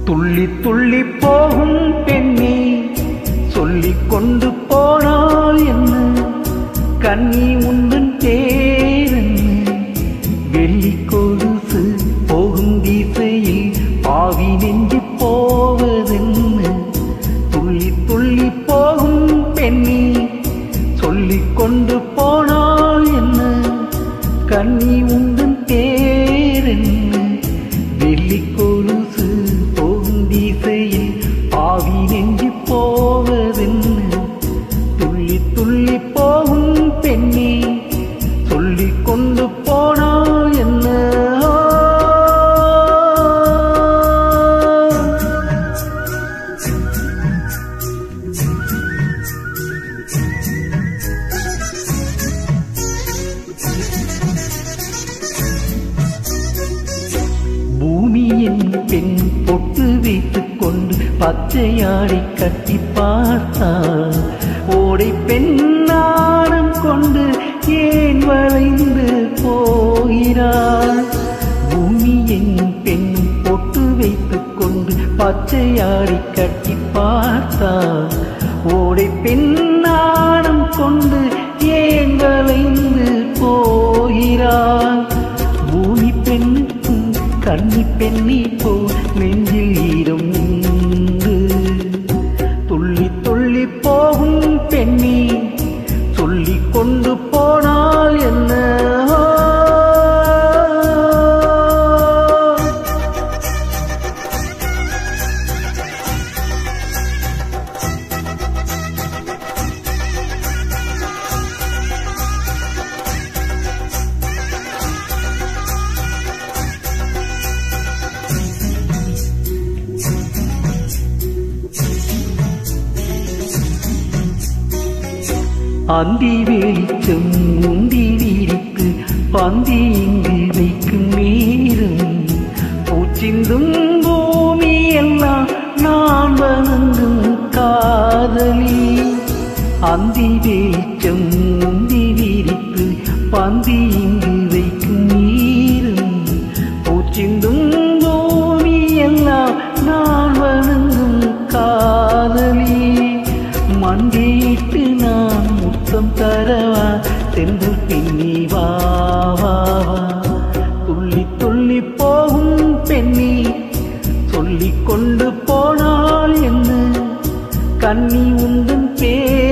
துள்ளி துள்ளி போகும் பெண்ணே சொல்லிக் கொண்டு போனால் என்ன கண்ணி உந்தன் தேரன்னு வெள்ளி கொலுசு போகும் திசையில் பாவி நெஞ்சு போவதென்னு துள்ளி துள்ளி போகும் பெண்ணே சொல்லிக் கொண்டு போனால் என்ன கண்ணி உந்தன் தேரன்னு வெள்ளி கொலுசு போகும் திசையில் பாவி நெஞ்சு போவதென்னு துள்ளி துள்ளி போகும் பெண்ணே சொல்லிக் கொண்டு போனால் என்ன பூமியின் பெண் பொட்டு வைத்துக் கொண்டு பச்சையாடை கட்டி பார்த்தாள் ஓடை பெண்ணாரம் கொண்டு ஏன் வளைந்து போகிறாள் பூமியின் பெண் பொட்டு வைத்துக் கொண்டு பச்சையாடை கட்டி பார்த்தாள் ஓடை பெண்ணாரம் கொண்டு ஏன் வளைந்து போகிறாள் பூமி பெண்ணுக்கு கண்ணி பெண்ணி போ நெஞ்சில் ஈரம் உண்டு துள்ளி துள்ளி போகும் பெண்ணி சொல்லிக் கொண்டு போனால் என்ன அந்தி வெளிச்சம் உந்தி விரித்து பந்தி இங்கு வைக்கும் நேரம் பூச்சிந்தும் பூமி எல்லாம் நான் வணங்கும் காதலி அந்தி வெளிச்சம் உந்தி விரித்து பந்தி இங்கு வைக்கும் நேரம் பூச்சிந்தும் பூமி எல்லாம் நான் வணங்கும் காதலி மண்டியிட்டு நான் முத்தம் தரவா தென்றல் பின்னி வா வா வா துள்ளி துள்ளி போகும் பெண்ணி சொல்லிக் கொண்டு போனால் என்ன கண்ணி உந்தன்